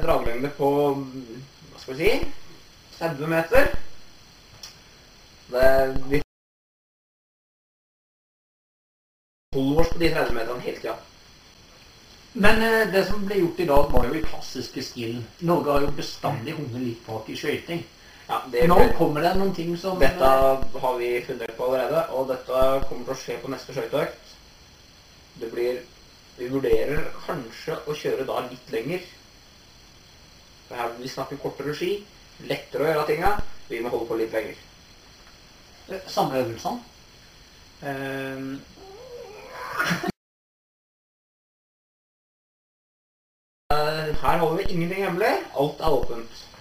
draglengde på, hva skal vi si, 30 meter. Vi holder oss på de 30 meterne hele tiden. Men det som ble gjort i dag var jo i klassiske stil. Norge har jo bestandig hundet litt bak i skøyting. Ja, Nå kommer det noen ting som... Dette har vi fundert på allerede, og dette kommer til å skje på neste skøyteøkt. Vi vurderer kanskje å kjøre da litt lenger. For her vil vi snakke kortere ski, lettere å gjøre tinga, vi må holde på litt lenger. Samme øvelsene. Her holder vi ingenting hemmelig, alt er åpent.